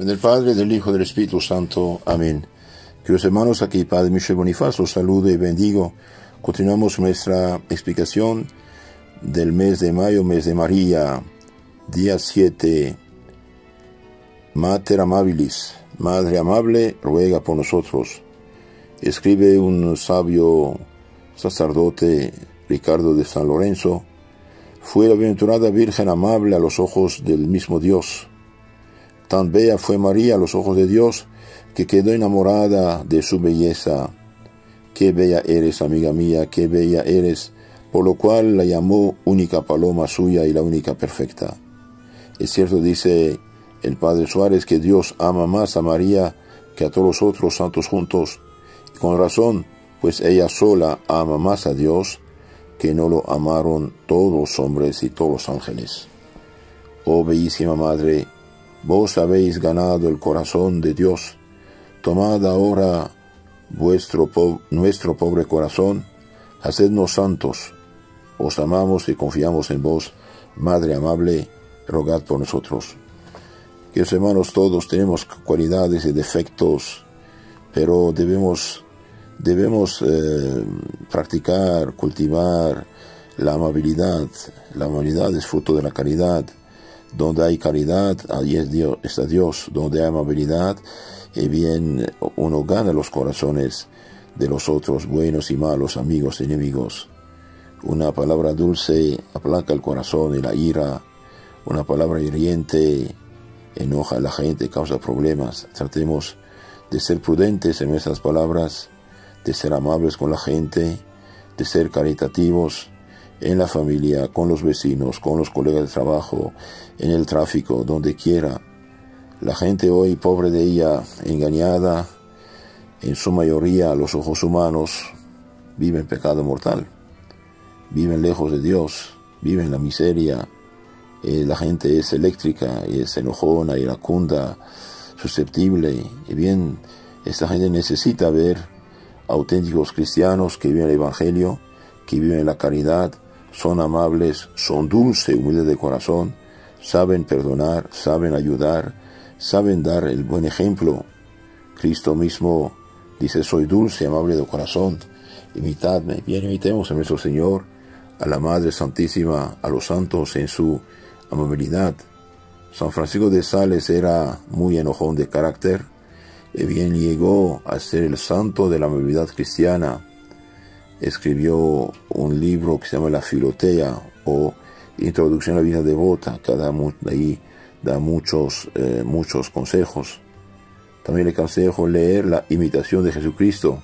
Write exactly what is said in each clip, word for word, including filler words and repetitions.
En el Padre, del Hijo y del Espíritu Santo. Amén. Queridos hermanos, aquí Padre Michel Bonifaz los saludo y bendigo. Continuamos nuestra explicación del mes de mayo, mes de María, día siete. Mater amabilis, Madre amable, ruega por nosotros. Escribe un sabio sacerdote, Ricardo de San Lorenzo: fue la bienaventurada Virgen amable a los ojos del mismo Dios. Tan bella fue María a los ojos de Dios, que quedó enamorada de su belleza. Qué bella eres, amiga mía, qué bella eres, por lo cual la llamó única paloma suya y la única perfecta. Es cierto, dice el Padre Suárez, que Dios ama más a María que a todos los otros santos juntos, y con razón, pues ella sola ama más a Dios que no lo amaron todos los hombres y todos los ángeles. Oh bellísima Madre, vos habéis ganado el corazón de Dios. Tomad ahora vuestro po nuestro pobre corazón, hacednos santos. Os amamos y confiamos en vos, Madre amable, rogad por nosotros. Queridos hermanos, todos tenemos cualidades y defectos, pero debemos, debemos eh, practicar, cultivar la amabilidad. La amabilidad es fruto de la caridad. Donde hay caridad, allí es Dios, está Dios. Donde hay amabilidad, y bien uno gana los corazones de los otros, buenos y malos, amigos y enemigos. Una palabra dulce aplaca el corazón y la ira. Una palabra hiriente enoja a la gente, causa problemas. Tratemos de ser prudentes en nuestras palabras, de ser amables con la gente, de ser caritativos en la familia, con los vecinos, con los colegas de trabajo, en el tráfico, donde quiera. La gente hoy, pobre de ella, engañada, en su mayoría a los ojos humanos, vive en pecado mortal, viven lejos de Dios, viven en la miseria. Eh, la gente es eléctrica, y es enojona, iracunda, susceptible, y bien, esta gente necesita ver auténticos cristianos que viven el Evangelio, que viven la caridad, son amables, son dulces, humildes de corazón, saben perdonar, saben ayudar, saben dar el buen ejemplo. Cristo mismo dice: soy dulce y amable de corazón, imitadme. Bien, imitemos a nuestro Señor, a la Madre Santísima, a los santos en su amabilidad. San Francisco de Sales era muy enojón de carácter, y bien llegó a ser el santo de la amabilidad cristiana. Escribió un libro que se llama La Filotea, o Introducción a la vida devota, que da, ahí da muchos, eh, muchos consejos. También le aconsejo leer La Imitación de Jesucristo,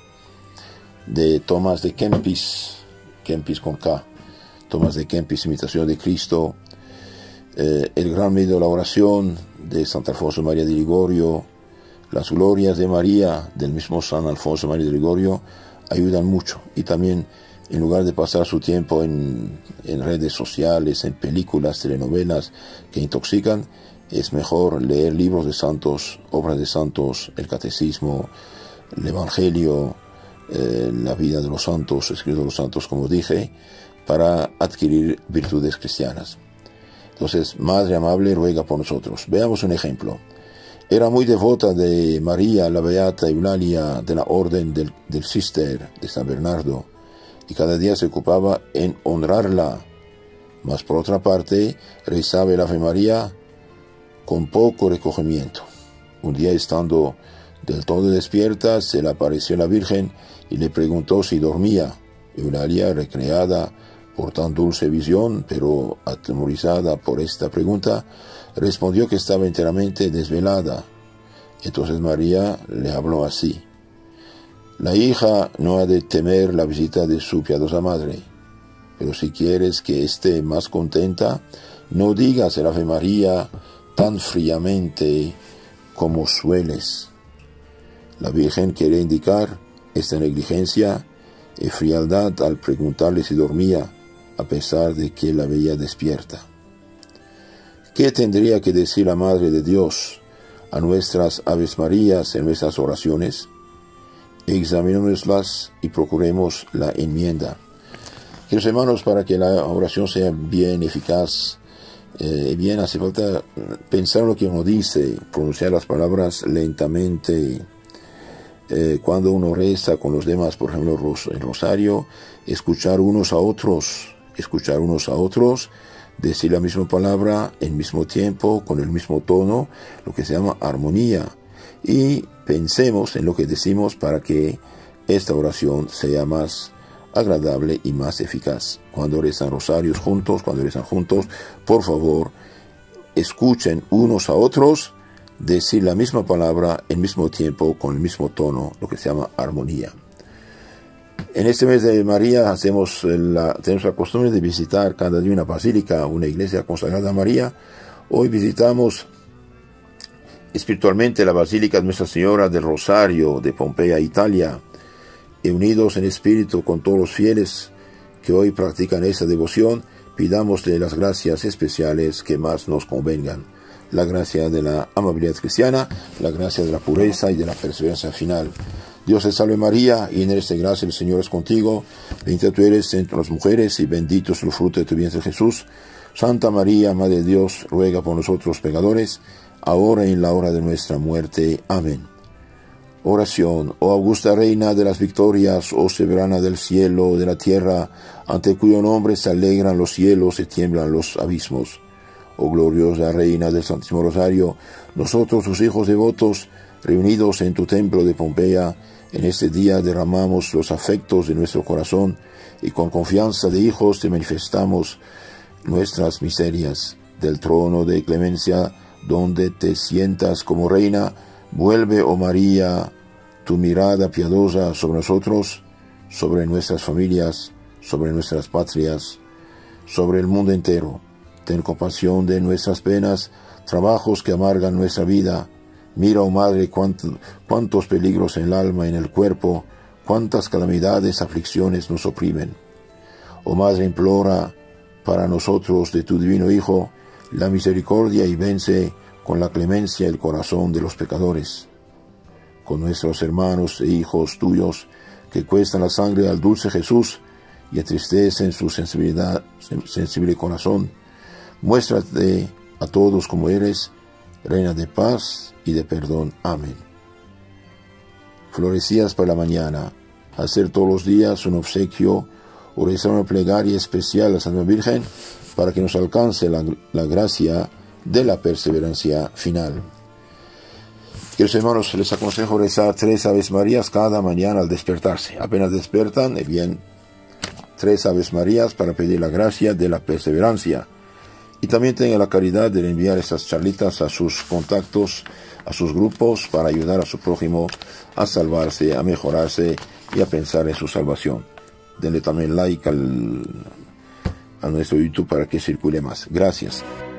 de Tomás de Kempis, Kempis con K, Tomás de Kempis, Imitación de Cristo, eh, El Gran Medio de la Oración, de San Alfonso María de Ligorio, Las Glorias de María, del mismo San Alfonso María de Ligorio, ayudan mucho. Y también, en lugar de pasar su tiempo en, en redes sociales, en películas, telenovelas que intoxican, es mejor leer libros de santos, obras de santos, el catecismo, el evangelio, eh, la vida de los santos, escritos de los santos, como dije, para adquirir virtudes cristianas. Entonces, Madre amable, ruega por nosotros. Veamos un ejemplo. Era muy devota de María la Beata Eulalia, de la Orden del, del Cister de San Bernardo, y cada día se ocupaba en honrarla. Mas por otra parte, rezaba el Ave María con poco recogimiento. Un día, estando del todo despierta, se le apareció la Virgen y le preguntó si dormía. Eulalia, recreada por tan dulce visión, pero atemorizada por esta pregunta, respondió que estaba enteramente desvelada. Entonces María le habló así: la hija no ha de temer la visita de su piadosa madre, pero si quieres que esté más contenta, no digas el Ave María tan fríamente como sueles. La Virgen quiere indicar esta negligencia y frialdad al preguntarle si dormía, a pesar de que la veía despierta. ¿Qué tendría que decir la Madre de Dios a nuestras Aves Marías en nuestras oraciones? Examinémoslas y procuremos la enmienda. Queridos hermanos, para que la oración sea bien eficaz, Eh, bien, hace falta pensar lo que uno dice, pronunciar las palabras lentamente. Eh, cuando uno reza con los demás, por ejemplo, el rosario, escuchar unos a otros, escuchar unos a otros, decir la misma palabra en mismo tiempo, con el mismo tono, lo que se llama armonía. Y pensemos en lo que decimos para que esta oración sea más agradable y más eficaz. Cuando rezan rosarios juntos, cuando rezan juntos, por favor, escuchen unos a otros decir la misma palabra en mismo tiempo, con el mismo tono, lo que se llama armonía. En este mes de María hacemos la, tenemos la costumbre de visitar cada día una basílica, una iglesia consagrada a María. Hoy visitamos espiritualmente la Basílica de Nuestra Señora del Rosario de Pompeya, Italia, y unidos en espíritu con todos los fieles que hoy practican esa devoción, pidámosle las gracias especiales que más nos convengan. La gracia de la amabilidad cristiana, la gracia de la pureza y de la perseverancia final. Dios te salve María, llena eres de gracia, el Señor es contigo, bendita tú eres entre las mujeres y bendito es el fruto de tu vientre Jesús. Santa María, Madre de Dios, ruega por nosotros pecadores, ahora y en la hora de nuestra muerte. Amén. Oración. Oh augusta Reina de las victorias, oh soberana del cielo, de la tierra, ante cuyo nombre se alegran los cielos y tiemblan los abismos. Oh gloriosa Reina del Santísimo Rosario, nosotros tus hijos devotos, reunidos en tu templo de Pompeya, en este día derramamos los afectos de nuestro corazón y con confianza de hijos te manifestamos nuestras miserias. Del trono de clemencia, donde te sientas como reina, vuelve, oh María, tu mirada piadosa sobre nosotros, sobre nuestras familias, sobre nuestras patrias, sobre el mundo entero. Ten compasión de nuestras penas, trabajos que amargan nuestra vida. Mira, oh Madre, cuánto, cuántos peligros en el alma y en el cuerpo, cuántas calamidades, aflicciones nos oprimen. Oh Madre, implora para nosotros de tu divino Hijo la misericordia y vence con la clemencia el corazón de los pecadores. Con nuestros hermanos e hijos tuyos que cuestan la sangre al dulce Jesús y entristecen su sensibilidad, sensible corazón, muéstrate a todos como eres, Reina de paz y de perdón. Amén. Florecías para la mañana, hacer todos los días un obsequio o rezar una plegaria especial a Santa Virgen para que nos alcance la, la gracia de la perseverancia final. Queridos hermanos, les aconsejo rezar tres Aves Marías cada mañana al despertarse. Apenas despiertan, eh bien, tres Aves Marías para pedir la gracia de la perseverancia. Y también tengan la caridad de enviar estas charlitas a sus contactos, a sus grupos, para ayudar a su prójimo a salvarse, a mejorarse y a pensar en su salvación. Denle también like al, a nuestro YouTube para que circule más. Gracias.